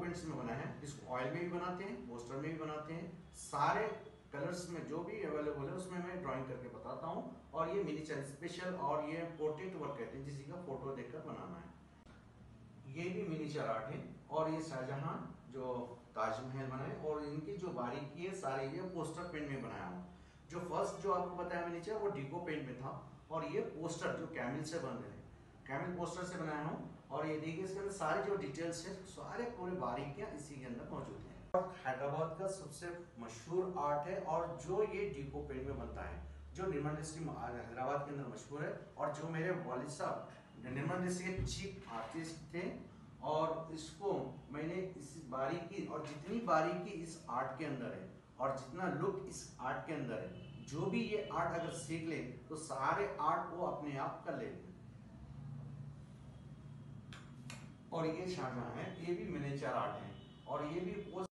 Paints में बना है, इसको ऑयल में भी बनाते हैं, पोस्टर में भी बनाते हैं, सारे कलर्स में जो भी अवेलेबल है उसमें मैं ड्राइंग करके बताता हूँ। और ये मिनीचर स्पेशल और ये पोर्ट्रेट वर्क कहते हैं, जिसी का फोटो देखकर बनाना है। ये भी मिनीचर आर्ट है और ये शाहजहां जो ताजमहल बनाए और इनकी जो बारीकी है सारी ये पोस्टर पेंट में बनाया हूँ। जो फर्स्ट जो आपको बताया मिनीचर वो डिको पेंट में था, और ये पोस्टर जो कैमिल से बन रहे हैं, कैमिल पोस्टर से बनाया हूँ। और ये देखिए इसके अंदर सारे जो डिटेल्स है, सारे पूरे बारीकियां इसी के अंदर मौजूद हैं। हैदराबाद का सबसे मशहूर आर्ट है और जो ये डिको पेंट में बनता है, जो निर्मल डिस्ट्रिक्ट हैदराबाद के अंदर मशहूर है, और जो मेरे वालिद साहब निर्मल डिस्ट्रिक्ट के चीफ आर्टिस्ट थे। और इसको मैंने इस बारीकी, और जितनी बारीकी इस आर्ट के अंदर है और जितना लुक इस आर्ट के अंदर है, जो भी ये आर्ट अगर सीख ले तो सारे आर्ट वो अपने आप कर लेंगे। और ये शाहजहां है, ये भी मिनीचर आर्ट है और ये भी